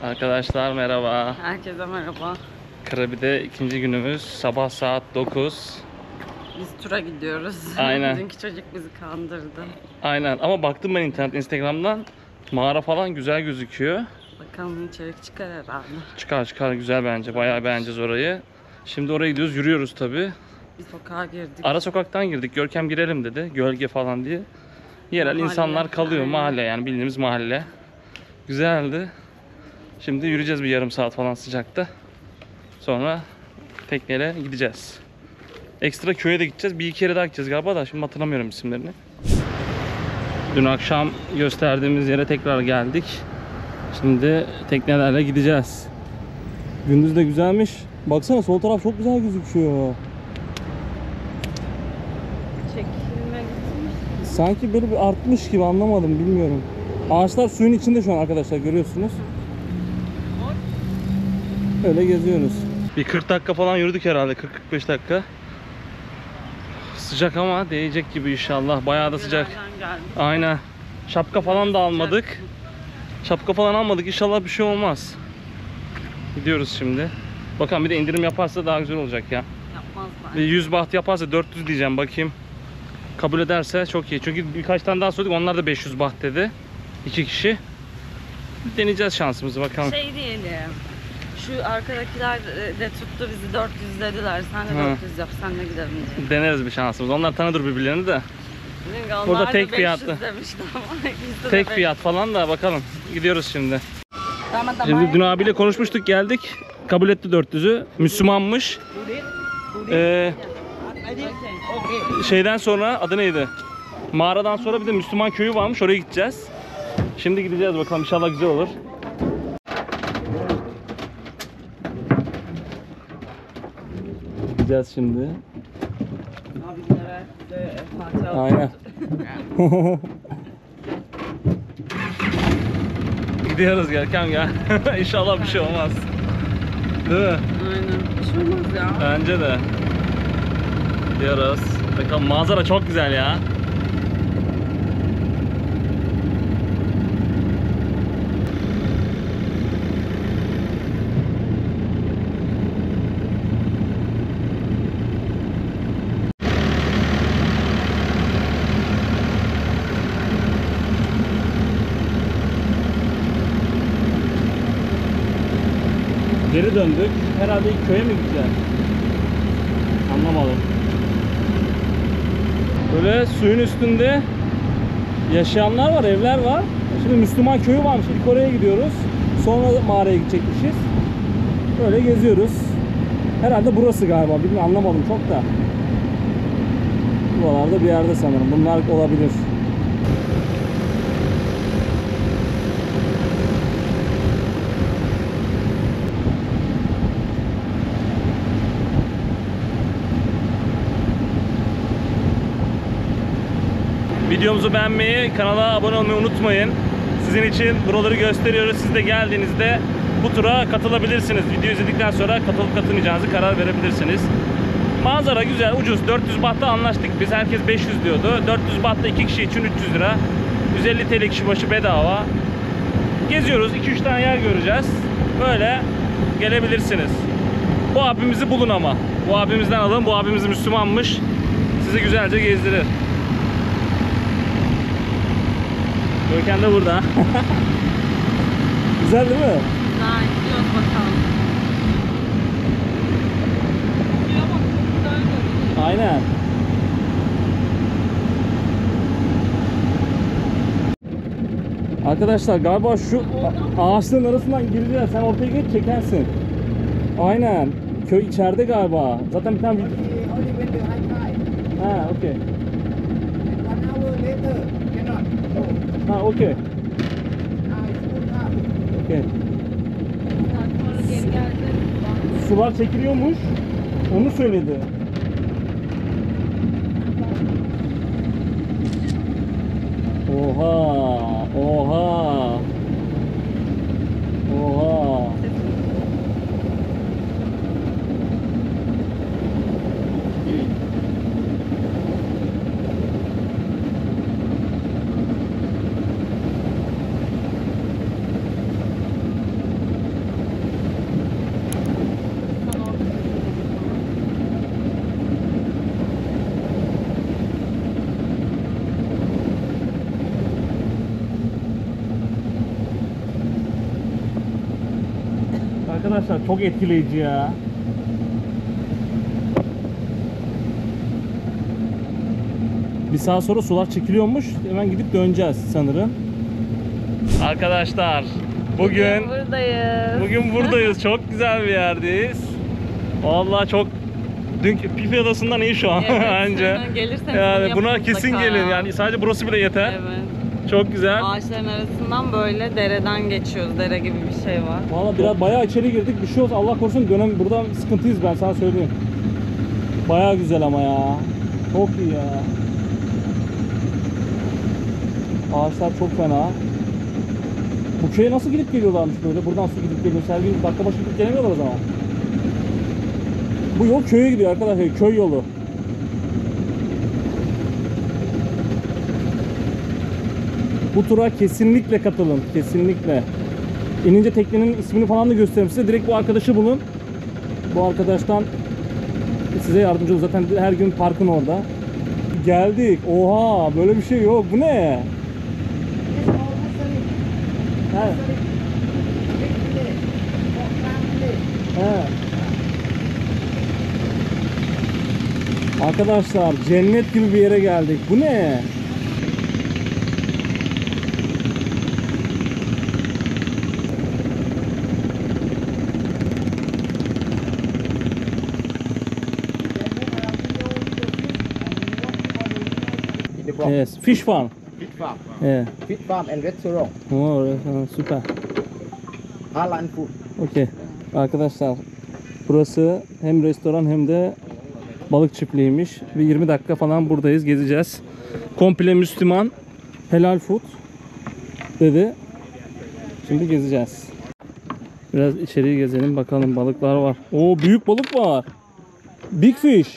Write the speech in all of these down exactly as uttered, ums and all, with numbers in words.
Arkadaşlar merhaba. Herkese merhaba. Krabi'de ikinci günümüz. Sabah saat dokuz. Biz tura gidiyoruz. Aynen. Dünkü çocuk bizi kandırdı. Aynen ama baktım ben internet, Instagram'dan. Mağara falan güzel gözüküyor. Bakalım içerik çıkar herhalde. Çıkar çıkar, güzel bence. Bayağı beğeneceğiz orayı. Şimdi oraya gidiyoruz, yürüyoruz tabi. Bir sokağa girdik. Ara sokaktan girdik. Görkem girelim dedi. Gölge falan diye. Yerel Mahalle, insanlar kalıyor. aynen. Mahalle, yani bildiğimiz mahalle. Güzeldi. Şimdi yürüyeceğiz bir yarım saat falan sıcakta. Sonra tekneyle gideceğiz. Ekstra köye de gideceğiz. Bir iki yere daha gideceğiz galiba da şimdi hatırlamıyorum isimlerini. Dün akşam gösterdiğimiz yere tekrar geldik. Şimdi teknelerle gideceğiz. Gündüz de güzelmiş. Baksana sol taraf çok güzel gözüküyor. Çekilme gitmiş. Sanki böyle bir artmış gibi, anlamadım, bilmiyorum. Ağaçlar suyun içinde şu an arkadaşlar, görüyorsunuz. Öyle geziyoruz. Bir kırk dakika falan yürüdük herhalde, kırk kırk beş dakika. Sıcak ama değecek gibi inşallah. Bayağı da sıcak. Aynen. Şapka falan da almadık. Şapka falan almadık. İnşallah bir şey olmaz. Gidiyoruz şimdi. Bakalım, bir de indirim yaparsa daha güzel olacak ya. Yapmazlar. Bir yüz baht yaparsa dört yüz diyeceğim, bakayım. Kabul ederse çok iyi. Çünkü birkaç tane daha sorduk. Onlar da beş yüz baht dedi. İki kişi. Deneyeceğiz şansımızı, bakalım. Şey diyelim. Şu arkadakiler de tuttu bizi, dört yüz dediler. Sen de Hı. dört yüz yap, sen de gidelim diye. Deneriz bir şansımız. Onlar tanıdır birbirlerini de. Çünkü onlar Burada da tek beş yüz fiyatlı. demişti ama ikisi de Tek beş- fiyat falan da, bakalım. Gidiyoruz şimdi. Tamam, tamam. Şimdi dün abiyle konuşmuştuk, geldik. Kabul etti dört yüzü. Müslümanmış. Ee, şeyden sonra adı neydi? Mağaradan sonra bir de Müslüman köyü varmış, oraya gideceğiz. Şimdi gideceğiz bakalım, inşallah güzel olur. Gideceğiz şimdi. Abilere bize Fatiha Aynen. Gidiyoruz Görkem ya. İnşallah bir şey olmaz. Değil mi? Aynen. Bir şey olmaz ya. Bence de. Gidiyoruz. Bakalım, manzara çok güzel ya. Geri döndük. Herhalde ilk köye mi gideceğiz? Anlamadım. Böyle suyun üstünde yaşayanlar var, evler var. Şimdi Müslüman köyü varmış. İlk oraya gidiyoruz. Sonra mağaraya gidecekmişiz. Böyle geziyoruz. Herhalde burası galiba. Bilmiyorum, anlamadım çok da. Buralarda bir yerde sanırım. Bunlar olabilir. Videomuzu beğenmeyi, kanala abone olmayı unutmayın. Sizin için buraları gösteriyoruz. Siz de geldiğinizde bu tura katılabilirsiniz. Video izledikten sonra katılıp katılmayacağınızı karar verebilirsiniz. Manzara güzel, ucuz. dört yüz bahtta anlaştık biz. Herkes beş yüz diyordu. dört yüz bahtta iki kişi için üç yüz lira. yüz elli TL kişi başı bedava. Geziyoruz. iki üç tane yer göreceğiz. Böyle gelebilirsiniz. Bu abimizi bulun ama. Bu abimizden alın. Bu abimiz Müslümanmış. Sizi güzelce gezdirir. Görkem de burada. Güzel değil mi? Daha gidiyoruz bakalım. Aynen. Arkadaşlar galiba şu ağaçların arasından gireceğiz. Sen ortaya geç, çekersin. Aynen. Köy içeride galiba. Zaten bir tane video. Ha, okey. Ha, okey. Okey. Sular çekiliyormuş. Onu söyledi. Oha, oha. Oha. arkadaşlar çok etkileyici ya. Bir saat sonra sular çekiliyormuş. Hemen gidip döneceğiz sanırım. Arkadaşlar bugün buradayız. bugün buradayız. Çok güzel bir yerdeyiz. Vallahi çok dünkü Pifi Adası'ndan iyi şu an Evet. anca. Gelirseniz Yani bunu buna yapın kesin mutlaka gelin. ya. Yani sadece burası bile yeter. Evet. Çok güzel. Ağaçların arasından böyle dereden geçiyoruz. Dere gibi bir şey var. Vallahi biraz bayağı içeri girdik. Bir şey olsa Allah korusun dönem buradan sıkıntıyız, ben sana söyleyeyim. Bayağı güzel ama ya. Çok iyi ya. Ağaçlar çok fena. Bu köye nasıl gidip geliyorlarmış böyle? Buradan su gidip geliyor. Her gün dakika başı gidip gelemiyorlar o zaman. Bu yol köye gidiyor arkadaşlar. Köy yolu. Bu tura kesinlikle katılın. Kesinlikle. İnince teknenin ismini falan da gösteririm size. Direkt bu arkadaşı bulun. Bu arkadaştan size yardımcı olur. Zaten her gün parkın orada. Geldik. Oha, böyle bir şey yok. Bu ne? He. He. Arkadaşlar cennet gibi bir yere geldik. Bu ne? Yes, fish farm. Fish farm. Yeah. Fish farm and restaurant. Oh, restaurant, süper. Halal food. Okey. Arkadaşlar burası hem restoran hem de balık çiftliğiymiş. Ve yirmi dakika falan buradayız, gezeceğiz. Komple Müslüman, helal food dedi. Şimdi gezeceğiz. Biraz içeriği gezelim bakalım, balıklar var. Oo, büyük balık var. Big fish.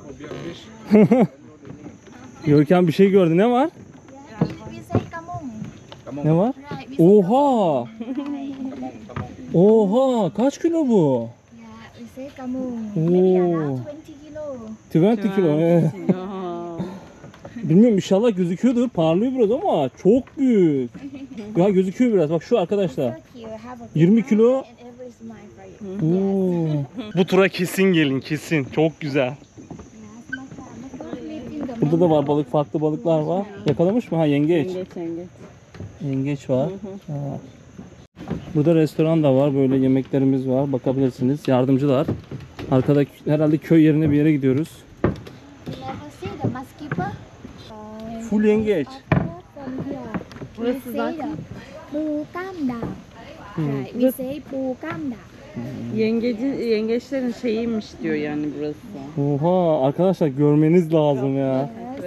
Görkem bir şey gördü. Ne var? We say kamong. Ne var? Right. We say Oha! right. Oha! Kaç kilo bu? Yeah, we say kamong. Oh. Maybe around twenty kilo. yirmi kilo. Evet. Bilmiyorum, inşallah gözüküyordur. Parlıyor biraz ama çok büyük. Ya gözüküyor biraz. Bak şu arkadaşlar. So here, have a yirmi kilo. and every is mine for you. Oo. Bu tura kesin gelin, kesin. Çok güzel. Yes, maka. Maka live in the Burada da var balık, farklı balıklar var. Yakalamış mı? Ha, yengeç. Yengeç yengeç. Yengeç var. Ha. Burada restoran da var. Böyle yemeklerimiz var. Bakabilirsiniz. Yardımcılar. Arkada herhalde köy yerine bir yere gidiyoruz. You never see the muskeeper? Uh, Full yengeç. from here. Burası We say zaten- the pu cam da. Right. We Burası- say pu cam da. Yengeci, yengeçlerin şeyiymiş diyor yani burası. Oha, arkadaşlar görmeniz lazım ya.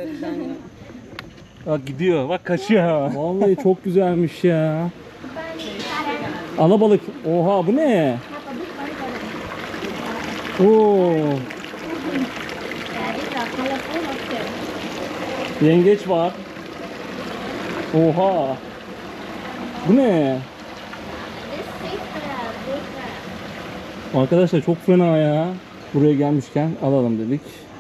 Bak gidiyor. Bak kaçıyor. Vallahi çok güzelmiş ya. Alabalık. Oha, bu ne? Have a big one for them. Oo. Yeah, these are colorful lobster. Yengeç var. Oha. Bu ne? This is the big one. Arkadaşlar çok fena ya. Buraya gelmişken alalım dedik.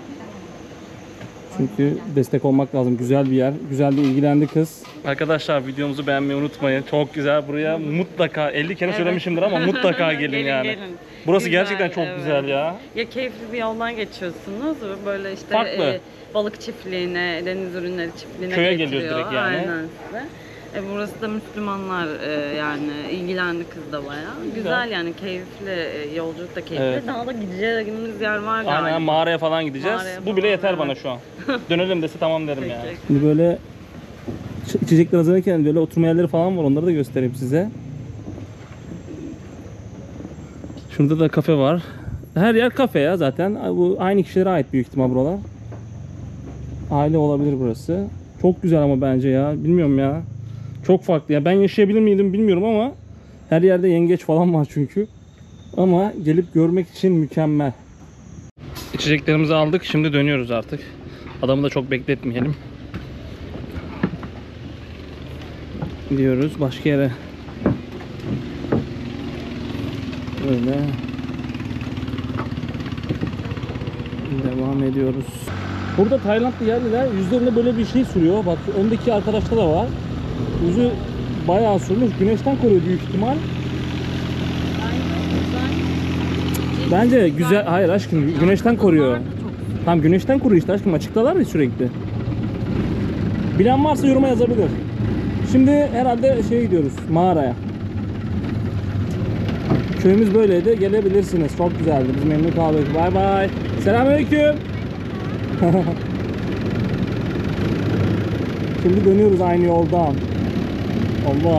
Çünkü destek olmak lazım. Güzel bir yer. Güzel de ilgilendi kız. Arkadaşlar videomuzu beğenmeyi unutmayın. Çok güzel. Buraya mutlaka elli kere Evet. söylemişimdir ama mutlaka gelin, Gelin, yani. gelin. Burası Güzel, gerçekten çok evet. güzel ya. Ya keyifli bir yoldan geçiyorsunuz ve böyle işte Farklı. e, balık çiftliğine, deniz ürünleri çiftliğine Köye getiriyor. geliyoruz direkt yani. Aynen size. E, burası da Müslümanlar e, yani ilgilendi kız da bayağı. Güzel, yani keyifli, e, yolculuk da keyifli. Evet. Daha da gideceğimiz yer var galiba. Aynen, mağaraya falan gideceğiz. Mağaraya Bu falan, bile yeter evet. bana şu an. Dönelim dese tamam derim yani. Peki. Şimdi böyle iç- içecekler hazırlarken böyle oturma yerleri falan var. Onları da göstereyim size. Şurada da kafe var. Her yer kafe ya zaten. Bu aynı kişilere ait büyük ihtimal buralar. Aile olabilir burası. Çok güzel ama bence ya. Bilmiyorum ya. Çok farklı ya. Ben yaşayabilir miydim bilmiyorum ama her yerde yengeç falan var çünkü. Ama gelip görmek için mükemmel. İçeceklerimizi aldık. Şimdi dönüyoruz artık. Adamı da çok bekletmeyelim. Gidiyoruz başka yere. Böyle devam ediyoruz. Burada Taylandlı yerliler yüzlerinde böyle bir şey sürüyor. Bak öndeki arkadaşta da var. Yüzü bayağı sürmüş. Güneşten koruyor büyük ihtimal. Bence güzel. Hayır aşkım, güneşten koruyor. Çok Tam güneşten koruyor işte aşkım, açıktalar ya sürekli. Bilen varsa yoruma yazabilir. Şimdi herhalde şeye gidiyoruz, mağaraya. Köyümüz böyleydi, gelebilirsiniz. Çok güzeldi, biz memnun kaldık. Bay bay. Selamünaleyküm. Şimdi dönüyoruz aynı yoldan. Allah.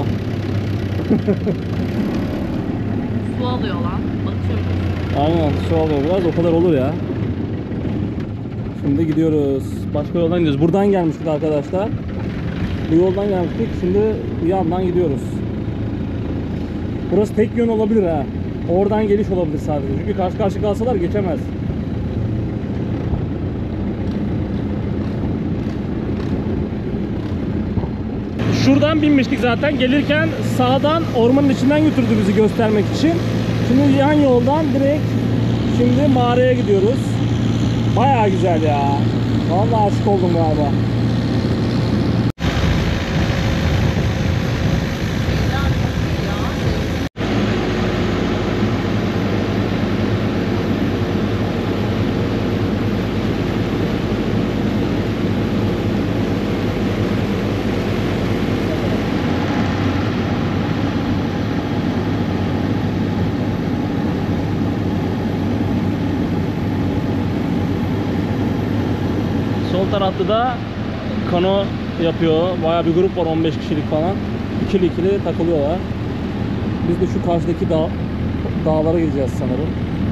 su alıyor lan. Batıyoruz. Aynen, su alıyor biraz, o kadar olur ya. Şimdi gidiyoruz. Başka yoldan gidiyoruz. Buradan gelmiştik arkadaşlar. Bu yoldan gelmiştik. Şimdi bir yandan gidiyoruz. Burası tek yön olabilir ha. Oradan geliş olabilir sadece. Çünkü karşı karşı kalsalar geçemez. Şuradan binmiştik zaten. Gelirken sağdan ormanın içinden götürdü bizi göstermek için. Şimdi yan yoldan direkt şimdi mağaraya gidiyoruz. Bayağı güzel ya. Vallahi aşık oldum galiba. Sol tarafta da kano yapıyor. Bayağı bir grup var, on beş kişilik falan. İkili ikili takılıyorlar. Biz de şu karşıdaki dağ, dağlara gideceğiz sanırım.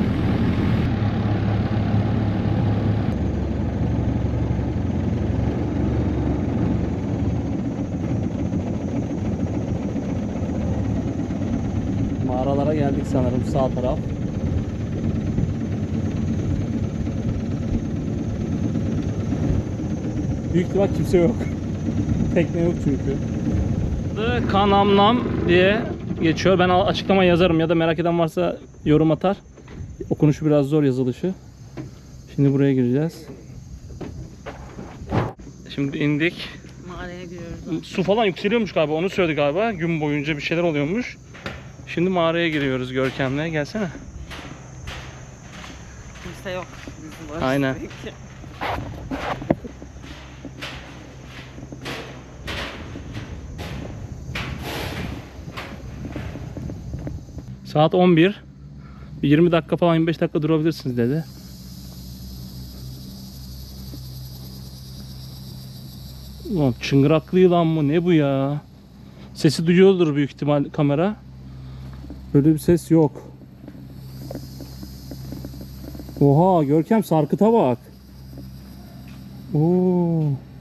Mağaralara geldik sanırım, sağ taraf. Büyük ihtimal kimse yok. Tekne yok çünkü. Kanamlam diye geçiyor. Ben açıklama yazarım ya da merak eden varsa yorum atar. Okunuşu biraz zor, yazılışı. Şimdi buraya gireceğiz. Şimdi indik. Mağaraya giriyoruz. Su falan yükseliyormuş galiba. Onu söyledi galiba. Gün boyunca bir şeyler oluyormuş. Şimdi mağaraya giriyoruz Görkem'le. Gelsene. Kimse yok. Biz varız. Aynen. Peki. Saat on bir. yirmi dakika falan, yirmi beş dakika durabilirsiniz dedi. Ulan çıngıraklı yılan mı ne bu ya? Sesi duyuyordur büyük ihtimal kamera. Böyle bir ses yok. Oha Görkem, sarkıta bak. Oo.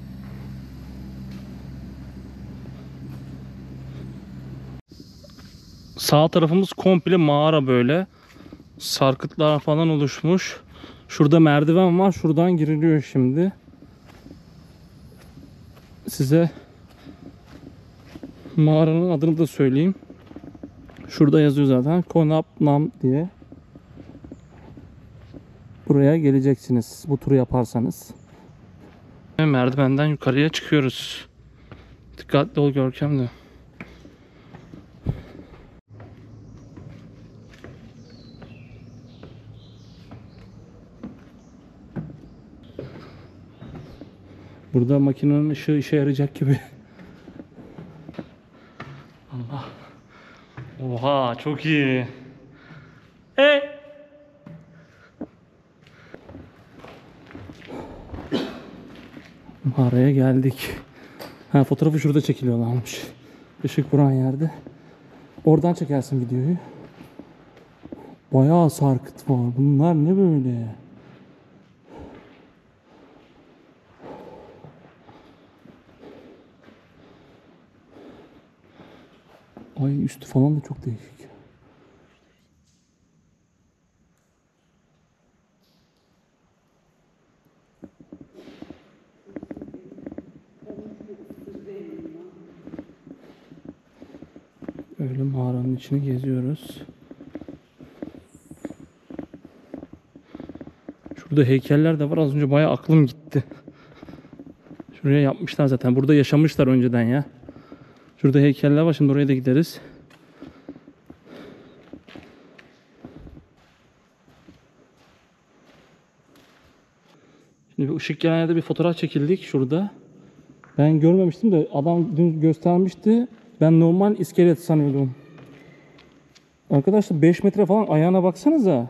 Sağ tarafımız komple mağara böyle. Sarkıtlar falan oluşmuş. Şurada merdiven var. Şuradan giriliyor şimdi. Size mağaranın adını da söyleyeyim. Şurada yazıyor zaten. Konap Nam diye. Buraya geleceksiniz bu turu yaparsanız. Merdivenden yukarıya çıkıyoruz. Dikkatli ol Görkem de. Burada makinenin ışığı işe yarayacak gibi. Allah. Oha çok iyi. E. Mağaraya geldik. Ha, fotoğrafı şurada çekiliyorlarmış. Işık vuran yerde. Oradan çekersin videoyu. Bayağı sarkıt var. Bunlar ne böyle? Ay üstü falan da çok değişik. Öyle mağaranın içini geziyoruz. Şurada heykeller de var. Az önce bayağı aklım gitti. Şuraya yapmışlar zaten. Burada yaşamışlar önceden ya. Şurada heykeller var. Şimdi oraya da gideriz. Şimdi bir ışık gelen yerde bir fotoğraf çekildik şurada. Ben görmemiştim de adam dün göstermişti. Ben normal iskelet sanıyordum. Arkadaşlar beş metre falan, ayağına baksanıza.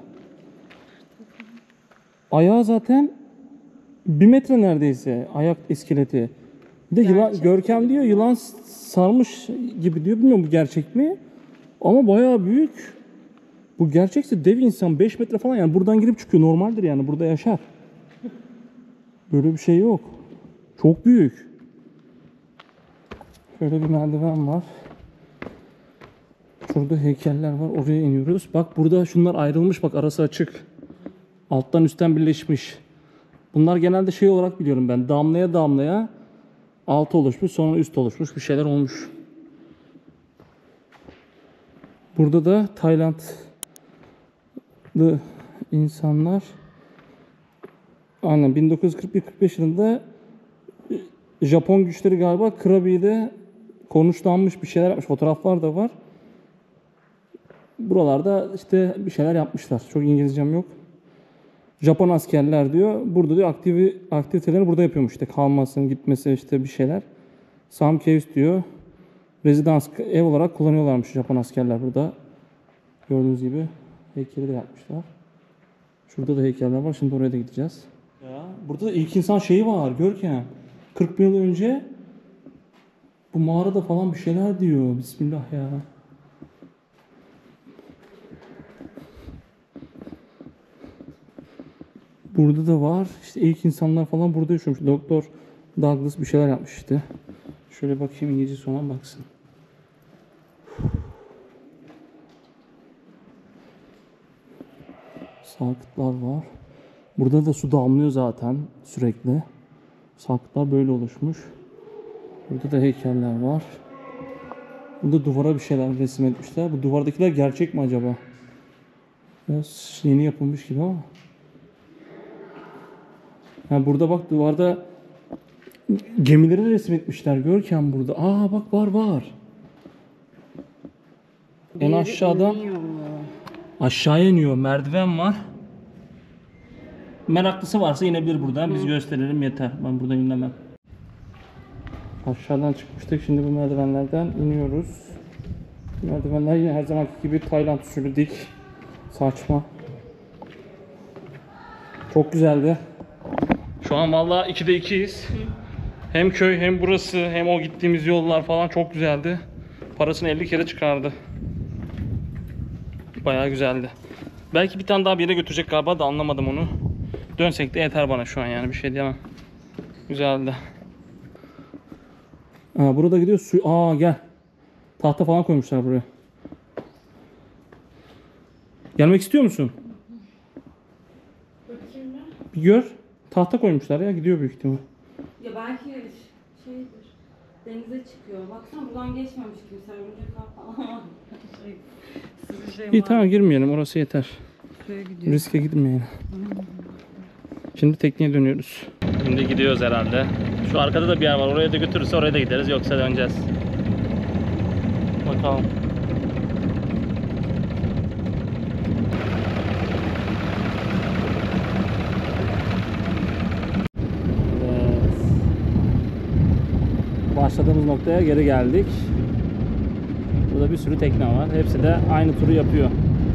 Ayağı zaten bir metre neredeyse ayak iskeleti. Bir de yılan, Görkem diyor yılan sarmış gibi diyor. Bilmiyorum bu gerçek mi? Ama bayağı büyük. Bu gerçekse dev insan beş metre falan, yani buradan girip çıkıyor, normaldir yani, burada yaşar. Böyle bir şey yok. Çok büyük. Şöyle bir merdiven var. Şurada heykeller var, oraya iniyoruz. Bak burada şunlar ayrılmış, bak arası açık. Alttan üstten birleşmiş. Bunlar genelde şey olarak biliyorum ben, damlaya damlaya alt oluşmuş, sonra üst oluşmuş, bir şeyler olmuş. Burada da Taylandlı insanlar, aynen bin dokuz yüz kırk bir kırk beş yılında Japon güçleri galiba Krabi'de konuşlanmış bir şeyler yapmış. Fotoğraflar da var. Buralarda işte bir şeyler yapmışlar. Çok İngilizcem yok. Japon askerler diyor. Burada diyor aktivi, aktiviteleri burada yapıyormuş. İşte kalmasın, gitmesi, işte bir şeyler. Some caves diyor. Rezidans, ev olarak kullanıyorlarmış Japon askerler burada. Gördüğünüz gibi heykeli de yapmışlar. Şurada da heykeller var. Şimdi oraya da gideceğiz. Ya, burada da ilk insan şeyi var. Görkem. kırk bin yıl önce bu mağarada falan bir şeyler diyor. Bismillah ya. Burada da var. İşte ilk insanlar falan burada yaşıyormuş. Doktor Douglas bir şeyler yapmış işte. Şöyle bakayım, İngilizce sonra baksın. Sarkıtlar var. Burada da su damlıyor zaten sürekli. Sarkıtlar böyle oluşmuş. Burada da heykeller var. Burada duvara bir şeyler resim etmişler. Bu duvardakiler gerçek mi acaba? Biraz yeni yapılmış gibi ama. Ha, burada bak duvarda gemileri resim etmişler. Görkem burada. Aa bak, var var. En aşağıdan aşağıya iniyor. Merdiven var. Meraklısı varsa inebilir buradan. Biz gösterelim yeter. Ben buradan inemem. Aşağıdan çıkmıştık. Şimdi bu merdivenlerden iniyoruz. Merdivenler yine her zamanki gibi Tayland usulü dik. Saçma. Çok güzeldi. Şu an vallahi ikide ikiyiz. Hem köy hem burası hem o gittiğimiz yollar falan çok güzeldi. Parasını elli kere çıkardı. Bayağı güzeldi. Belki bir tane daha bir yere götürecek galiba da anlamadım onu. Dönsek de yeter bana şu an, yani bir şey diyemem. Güzeldi. Aa, burada gidiyor su. Aa gel. Tahta falan koymuşlar buraya. Gelmek istiyor musun? Bir gör. Tahta koymuşlar ya, gidiyor büyük ihtimal. Ya belki şeydir, denize çıkıyor. Baksana buradan geçmemiş kimse, örümcekler falan var. Şey, sizi şey İyi var. tamam, girmeyelim, orası yeter. Şuraya gidiyor. Riske gitmeyelim. Şimdi tekneye dönüyoruz. Şimdi gidiyoruz herhalde. Şu arkada da bir yer var, oraya da götürürse oraya da gideriz, yoksa döneceğiz. Bakalım. Evet. Başladığımız noktaya geri geldik. Burada bir sürü tekne var. Hepsi de aynı turu yapıyor.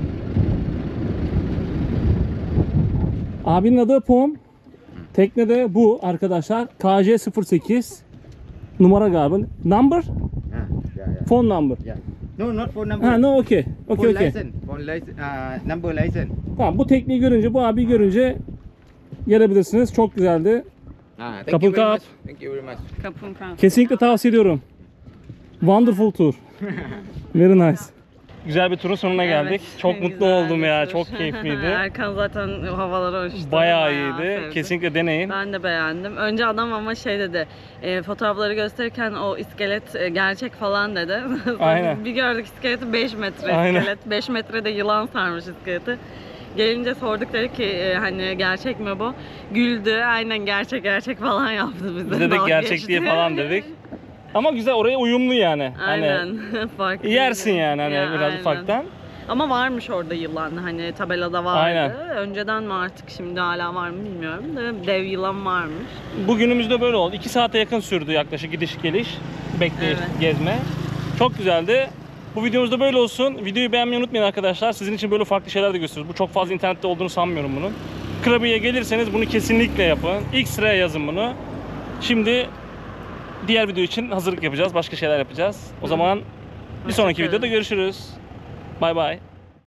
Abinin adı Pom. Teknede bu arkadaşlar. K J sıfır sekiz. Numara galiba. Number? Ah, yeah, yeah. Phone number. Yeah. No, not phone number. Ha, no, okay. Okay, phone okay. license. Phone license. Uh, number license. Tamam, bu tekneyi görünce, bu abiyi görünce gelebilirsiniz. Çok güzeldi. Ah, thank Couple you very cup. much. Thank you very much. Kapım kan. Kesinlikle tavsiye ediyorum. Wonderful tour. Very nice. Güzel bir turun sonuna geldik. Evet, Çok mutlu güzel oldum bir ya. tur. Çok keyifliydi. Erkan zaten havalara uçtu. Bayağı iyiydi. sevdi. Kesinlikle deneyin. Ben de beğendim. Önce adam ama şey dedi, e, fotoğrafları gösterirken o iskelet e, gerçek falan dedi. Sonra Aynen. Bir gördük iskeleti beş metre Aynen. iskelet. beş metrede yılan sarmış iskeleti. Gelince sorduk, dedik ki e, hani gerçek mi bu? Güldü. Aynen gerçek gerçek falan yaptı bize. Biz dedik Dalga gerçek geçti. diye falan dedik. Ama güzel, oraya uyumlu yani. Hani Aynen. Farklı. yersin yani hani Ya, biraz aynen. ufaktan. Ama varmış orada yılan, hani tabelada vardı. Aynen. Önceden mi artık, şimdi hala var mı bilmiyorum da dev yılan varmış. Bugünümüzde böyle oldu. iki saate yakın sürdü yaklaşık gidiş geliş. Bekleyiş, Evet. gezme. Çok güzeldi. Bu videomuz da böyle olsun. Videoyu beğenmeyi unutmayın arkadaşlar. Sizin için böyle farklı şeyler de gösteriyoruz. Bu çok fazla internette olduğunu sanmıyorum bunun. Krabiye gelirseniz bunu kesinlikle yapın. X-ray yazın bunu. Şimdi diğer video için hazırlık yapacağız. Başka şeyler yapacağız. O zaman bir sonraki Hoşçakalın. videoda görüşürüz. Bay bay.